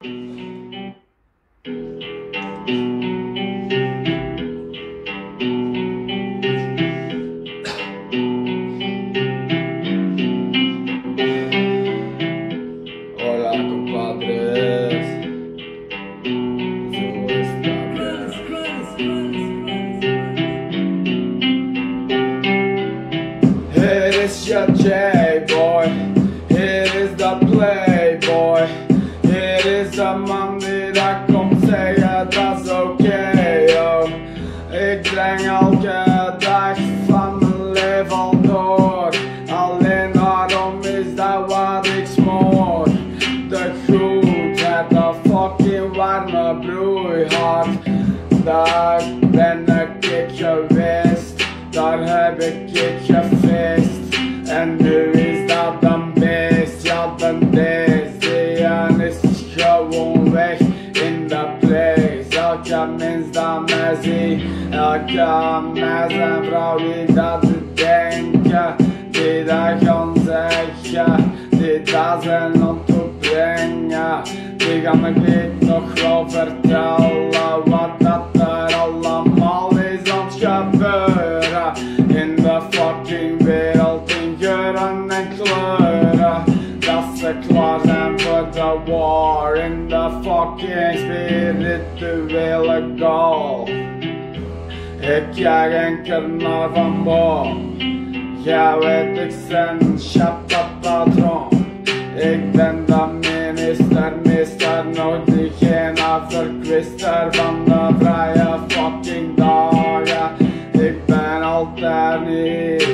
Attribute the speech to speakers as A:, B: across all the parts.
A: Hola compadres, eso está bien. Here is your J-boy, here is the playboy, here is the man dere kom säga that's okay yo. Ik dreng elke dag van mijn leven al door, alleen daarom is dat wat ik smoor. De goedheid, de fucking warme broeihard, daar ben ik geweest, daar heb ik gefeest. En nu is dat een beest, ja dan deze is gewoon weg in de place. Elke mens dat mij ziet, elke meis en vrouw die dat doet denken, die dat gaan zeggen, die dat zijn om te brengen, die gaan me niet nog wel vertellen wat dat er allemaal is aan het gebeuren in de fucking wereld, in geuren en kleuren, dat ze klaar zijn voor de war in de fucking spirituele goal. Ik jaag enkel naar van boven, jij weet ik zijn chappapadron. Ik ben de minister, mister nog diegene verkwister van de vrije fucking dagen. Ik ben altijd niet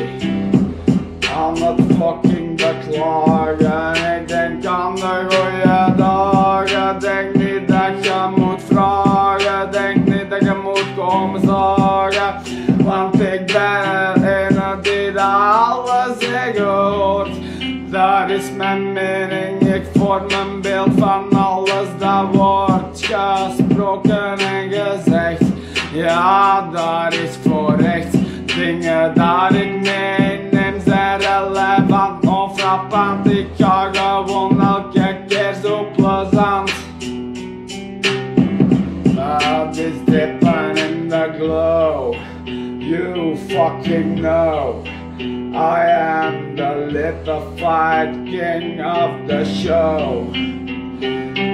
A: aan het fucking beklagen. Ik denk aan de goeie dagen, denk niet dat je moet vragen, denk niet dat je moet komen zagen, want ik ben er ene die dat alles heeft gehoord. Dat is mijn mening, ik vorm een beeld van alles dat wordt gesproken en gezegd. Ja, dat is voor echt. Dingen dat ik meeneem zijn relevant, onfrappant. Ik ga gewoon elke keer zo plezant. Dat is dippen in the glow, you fucking know. I am the little fight king of the show.